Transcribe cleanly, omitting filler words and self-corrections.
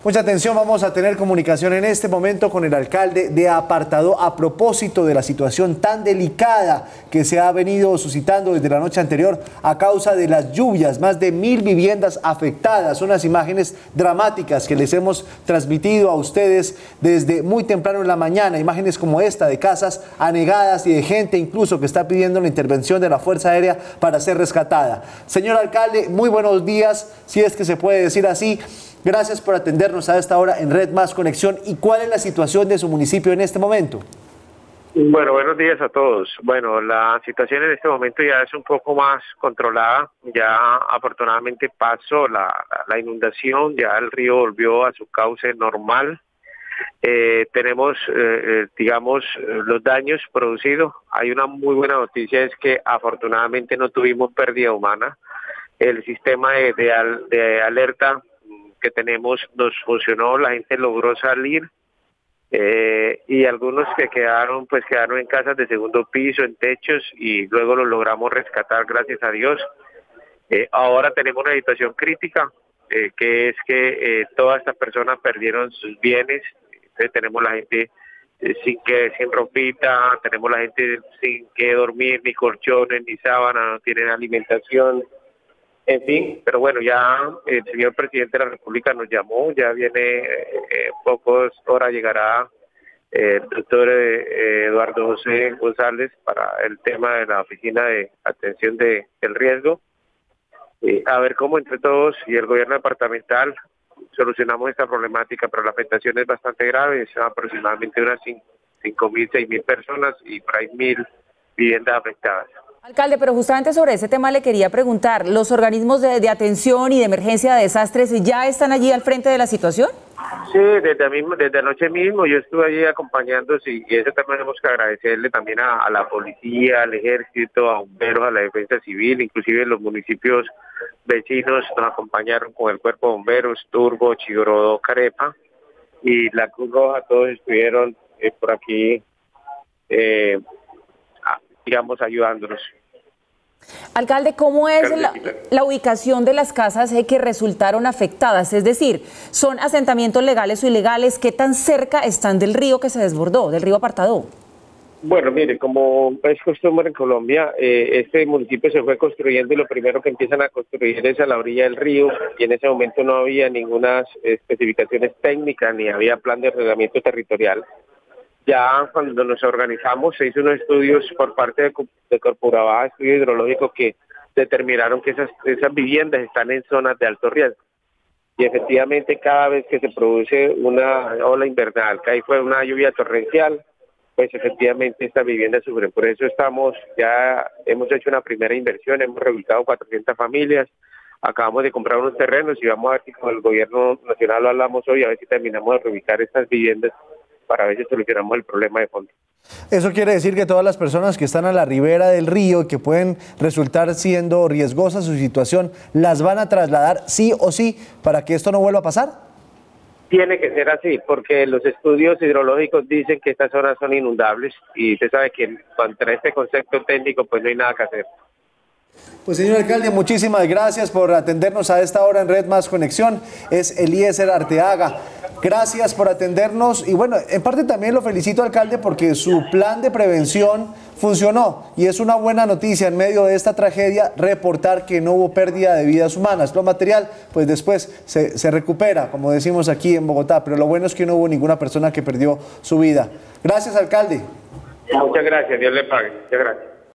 Mucha atención, vamos a tener comunicación en este momento con el alcalde de Apartadó a propósito de la situación tan delicada que se ha venido suscitando desde la noche anterior a causa de las lluvias. Más de 1000 viviendas afectadas, unas imágenes dramáticas que les hemos transmitido a ustedes desde muy temprano en la mañana, imágenes como esta de casas anegadas y de gente incluso que está pidiendo la intervención de la Fuerza Aérea para ser rescatada. Señor alcalde, muy buenos días, si es que se puede decir así. Gracias por atendernos a esta hora en Red Más Conexión. ¿Y cuál es la situación de su municipio en este momento? Bueno, buenos días a todos. Bueno, la situación en este momento ya es un poco más controlada. Ya afortunadamente pasó la inundación, ya el río volvió a su cauce normal. Tenemos, digamos, los daños producidos. Hay una muy buena noticia, es que afortunadamente no tuvimos pérdida humana. El sistema de alerta que tenemos nos funcionó, la gente logró salir y algunos que quedaron en casas de segundo piso, en techos, y luego los logramos rescatar, gracias a Dios. Ahora tenemos una situación crítica, que es que todas estas personas perdieron sus bienes. Entonces tenemos la gente sin ropita, tenemos la gente sin que dormir, ni colchones, ni sábana, no tienen alimentación. En fin, pero bueno, ya el señor presidente de la República nos llamó, ya viene, pocas horas llegará el doctor Eduardo José González para el tema de la oficina de atención del riesgo, a ver cómo entre todos y el gobierno departamental solucionamos esta problemática, pero la afectación es bastante grave, son aproximadamente unas 5.000, 6.000 personas y por ahí 1.000 viviendas afectadas. Alcalde, pero justamente sobre ese tema le quería preguntar, ¿los organismos de atención y de emergencia de desastres ya están allí al frente de la situación? Sí, desde anoche mismo yo estuve allí acompañando, y eso también tenemos que agradecerle también a la policía, al ejército, a bomberos, a la defensa civil, inclusive los municipios vecinos nos acompañaron con el cuerpo de bomberos, Turbo, Chigorodó, Carepa, y la Cruz Roja, todos estuvieron por aquí, digamos, ayudándonos. Alcalde, ¿cómo es la ubicación de las casas que resultaron afectadas? Es decir, ¿son asentamientos legales o ilegales? ¿Qué tan cerca están del río que se desbordó, del río Apartadó? Bueno, mire, como es costumbre en Colombia, este municipio se fue construyendo y lo primero que empiezan a construir es a la orilla del río, y en ese momento no había ninguna especificaciones técnicas ni había plan de ordenamiento territorial. Ya cuando nos organizamos se hizo unos estudios por parte de Corporabaja, estudios hidrológicos, que determinaron que esas viviendas están en zonas de alto riesgo. Y efectivamente cada vez que se produce una ola invernal, que ahí fue una lluvia torrencial, pues efectivamente estas viviendas sufren. Por eso ya hemos hecho una primera inversión, hemos reubicado 400 familias, acabamos de comprar unos terrenos y vamos a ver si con el gobierno nacional lo hablamos hoy, a ver si terminamos de reubicar estas viviendas para ver si solucionamos el problema de fondo. Eso quiere decir que todas las personas que están a la ribera del río y que pueden resultar siendo riesgosa su situación, ¿las van a trasladar sí o sí para que esto no vuelva a pasar? Tiene que ser así, porque los estudios hidrológicos dicen que estas zonas son inundables y usted sabe que contra este concepto técnico pues no hay nada que hacer. Pues señor alcalde, muchísimas gracias por atendernos a esta hora en Red Más Conexión. Es Eliezer Arteaga. Gracias por atendernos y bueno, en parte también lo felicito, alcalde, porque su plan de prevención funcionó y es una buena noticia en medio de esta tragedia reportar que no hubo pérdida de vidas humanas. Lo material pues después se recupera, como decimos aquí en Bogotá, pero lo bueno es que no hubo ninguna persona que perdió su vida. Gracias, alcalde. Muchas gracias, Dios le pague. Muchas gracias.